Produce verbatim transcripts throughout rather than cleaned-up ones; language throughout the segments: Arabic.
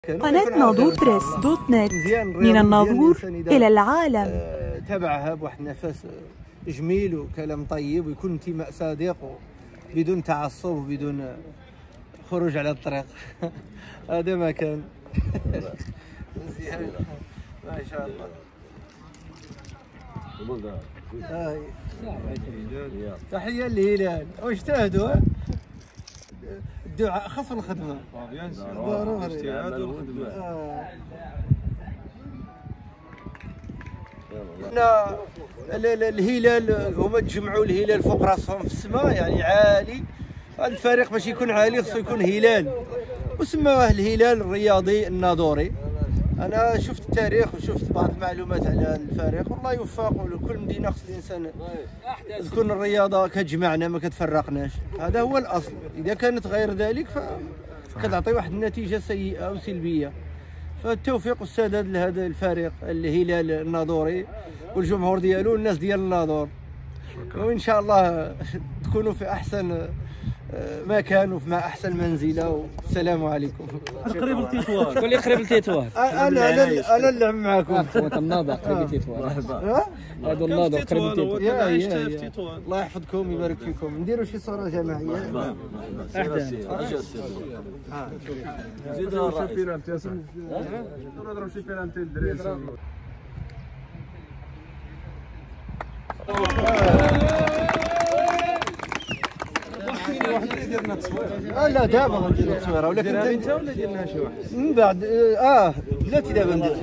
قناة ناظور بريس دوت نت، من الناظور إلى العالم. تبعها بواحد النفس جميل وكلام طيب ويكون انتماء صادق بدون تعصب وبدون خروج على الطريق. هذا ما كان. مزيان ما شاء الله. تحية للهلال واجتهدوا. الدعاء خاص الخدمة ضروري. الاجتهاد والخدمة. الهلال هما تجمعوا الهلال فوق راسهم في السماء، يعني عالي. الفريق باش يكون عالي خصو يكون هلال، وسموه الهلال الرياضي الناظوري. انا شفت التاريخ وشفت بعض المعلومات على الفريق، والله يوفق. وكل مدينه خص الانسان تكون الرياضه كتجمعنا ما كتفرقناش، هذا هو الاصل. اذا كانت غير ذلك فكتعطي واحد النتيجه سيئه او سلبيه. فالتوفيق والسداد لهذا الفريق الهلال الناظوري والجمهور ديالو والناس ديال الناظور، وان شاء الله تكونوا في احسن مكان وفي احسن منزله. والسلام عليكم. قريب التيتوار. قول لي قريب التيتوار. انا انا انا اللي معكم. اخوة الناظر قريب التيتوار. هذا الناظر قريب التيتوار. الله يحفظكم ويبارك فيكم. نديروا شي صوره جماعيه. احدى. زيدوا شي بيلانتي. نضربوا شي بيلانتي للدراري. اه لا دابا غنديروا التصويره، ولكن ديرها انت ولا ديرناها شي واحد من بعد؟ اه بلاتي دابا ندير،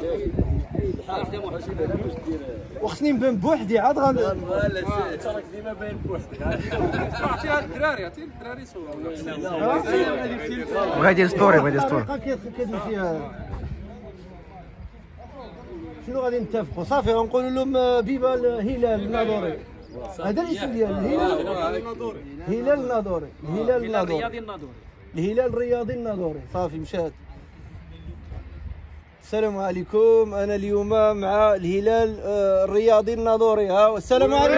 وخصني نبان بوحدي عاد غن لا تراك ديما باين بوحدك. عطيها للدراري، عطي للدراري صوره. بغا يدير ستوري بغا يدير ستوري. كدير فيها شنو غادي نتفقوا؟ صافي غنقولوا لهم بيبا الهلال الناظوري. هذا الاسم ديال الهلال الناظوري. الهلال الناظوري. الهلال الرياضي الناظوري. الهلال الرياضي الناظوري. صافي مشات. السلام عليكم. انا اليوم مع الهلال الرياضي الناظوري. ها والسلام عليكم.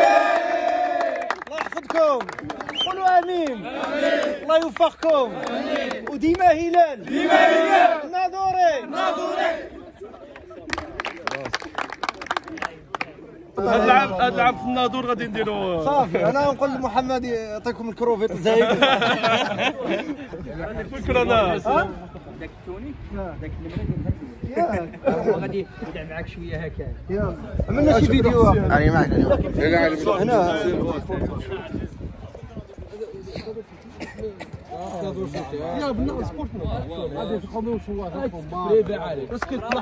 الله يحفظكم. قولوا امين. الله يوفقكم. وديما هلال. ديما هلال الناظوري. الناظوري. هاد العام هاد العام في الناظور غادي نديرو صافي. انا نقول لمحمد يعطيكم الكروفيت زايد. فكرة انا داك التوني داك النمره ديال هو غادي يدعم معاك شويه هكا. يلا عملنا شي فيديو. انا معك هنا يا بنا سبورت غادي تخدموا شويه ليبي عالي بس كيطلع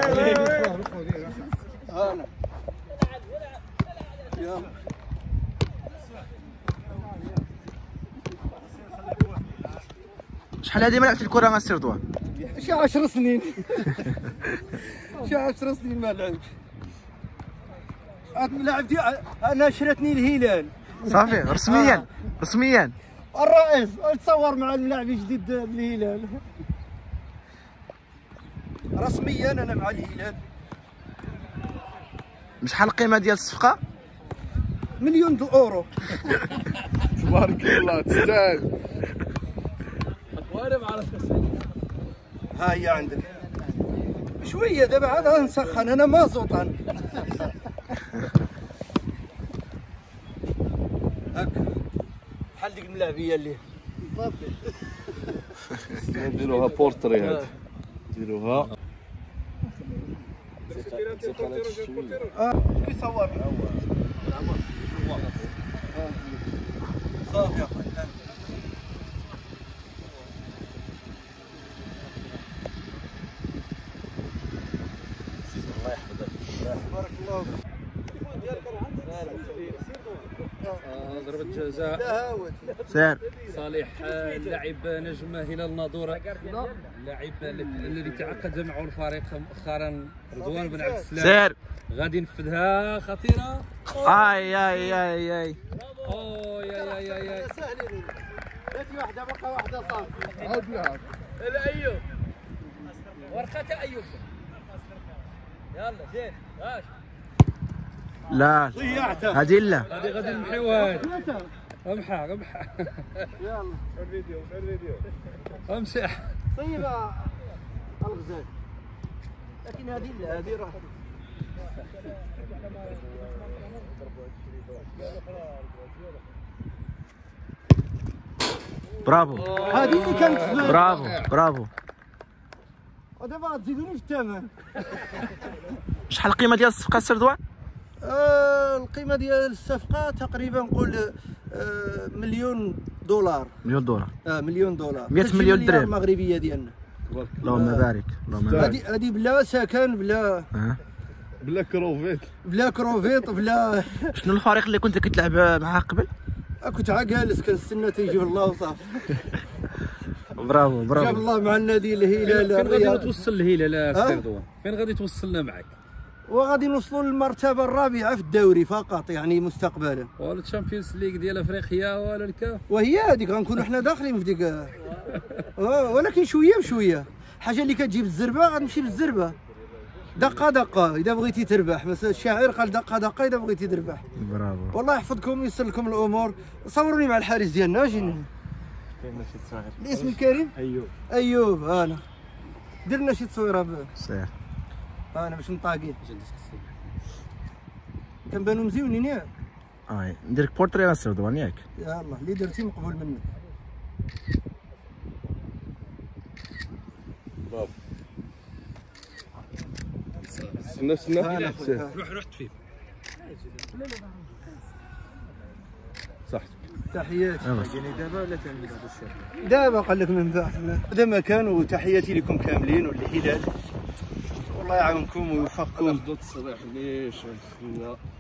انا شحال هادي ما لعبتي الكره مع السي رضوان؟ شي عشر سنين. شي عشر سنين ما لعبتش. هاد اللاعب دي انا شراتني الهلال. صافي رسميا. رسميا الرئيس تصور مع اللاعب الجديد بالهلال. رسميا انا مع الهلال. شحال القيمه ديال الصفقه؟ مليون دو اورو. تبارك الله تستاهل. ها هي عندك شويه دابا عاد غنسخن. انا مازوطان هكا بحال ديك الملاعبيه اللي نديروها بورتري. هاد نديروها اه كيصور صافي اخويا. الله يحفظك. بارك الله فيك. ضربة جزاء سير صالح اللاعب نجم هلال الناظور، اللاعب الذي تعاقد معه الفريق مؤخرا رضوان بن عبد السلام. سير غادي ينفذها خطيرة. اي اي اي اي اوه يا يا يا يا سهلين. باتي واحده بقى واحده صافي. عاود لها لا ايوب ورقة ايوب. يلا زين واش لا ضيعتها. هادي لا هذه غادي نمحيوها. امحى امحى. يلا الفيديو الفيديو امسح. طيب الغزال، لكن هذه لا، هذه راه برافو هذه اللي كانت برافو برافو. ودابا غتزيدوني في الثمن. شحال القيمه ديال الصفقه السي رضوان؟ آه القيمه ديال الصفقه تقريبا نقول آه مليون دولار. مليون دولار. اه مليون دولار. مئة مليون درهم المغربيه ديالنا. اللهم بارك اللهم بارك. هذه هذه بلا سكن بلا أه. بلا كروفيت بلا كروفيط بلا. شنو الفريق اللي كنت كتلعب معاه قبل؟ كنت عا جالس كنستنى تيجيب الله وصافي. برافو برافو. جاب الله مع النادي الهلال. فين غادي توصل الهلال السي رضوان؟ فين غادي توصلنا معك؟ وغادي نوصلوا للمرتبه الرابعه في الدوري فقط يعني مستقبلا. ولا الشامبيونز ليغ ديال افريقيا ولا الكاف؟ وهي هذيك غنكونوا حنا داخلين في ديك. اه ولكن شويه بشويه، حاجه اللي كتجيب الزربه غتمشي بالزربه، دقه دقه اذا بغيتي تربح. مثلا الشاعر قال دقه دقه اذا بغيتي تربح. برافو. والله يحفظكم ويسر لكم الامور. صوروني مع الحارس ديالنا. اجي الاسم الكريم ايوب. ايوب انا درنا شي تصويره ب... صحيح. انا باش نطاقين كنبانو مزيونين ياك. اه نديرك بورتري السي رضوان ياك. يا الله اللي درتي مقبول منك. استنى استنى روح روح تفيد. صح. تحياتي. يلا. دابا ولا ثاني بعد الشهر؟ دابا قال لك من بعد. هذا مكان وتحياتي لكم كاملين والهلال. الله يعاونكم ويوفقكم. الصباح ليش